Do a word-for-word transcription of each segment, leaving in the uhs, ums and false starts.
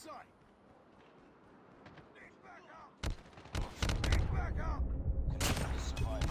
sight! Need back up! Need back up! Commander is surviving.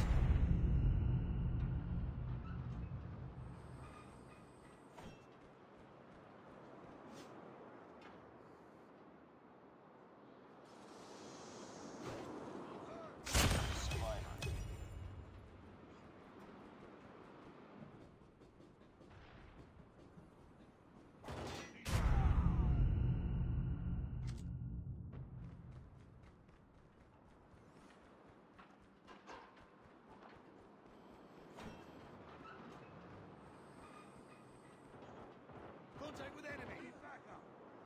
Contact with enemy! Need back up!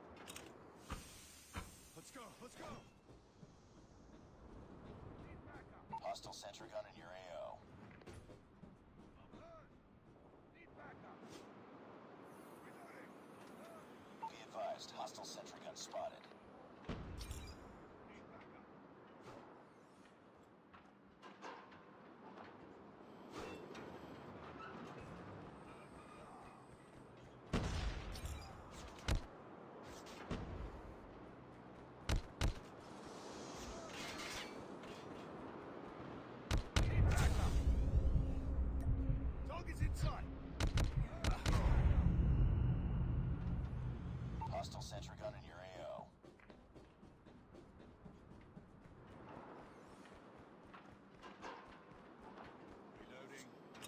Let's go, let's go! Need back up! Hostile sentry gun in your A O. I'm hurt! Need back up! Reloading! Hurt! Be advised, hostile sentry gun spotted. Need back up! Need back up! Target's in sight! Hostile sentry gun in your A O. Reloading.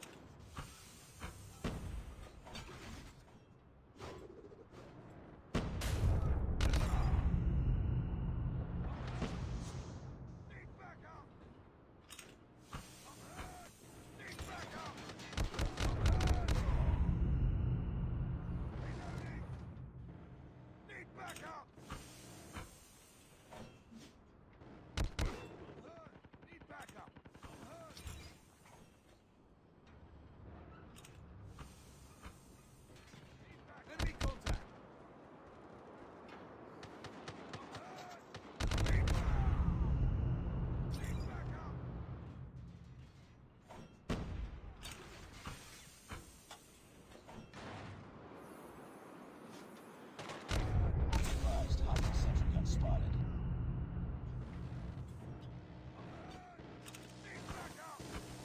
Need back up! I'm hurt! Need back up! I'm hurt! Reloading! Need back up! I'm hurt! Need back up! I'm hurt! Need back up! Enemy contact! I'm hurt! Need back! Need back up! Be advised, hostile sentry gun spotted. Need back up!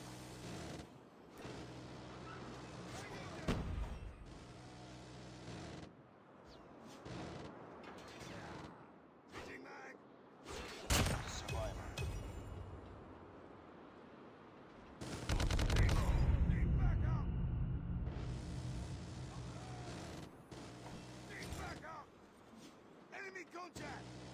Hitting mag! Survivor. Need back up! Need back up! Enemy contact!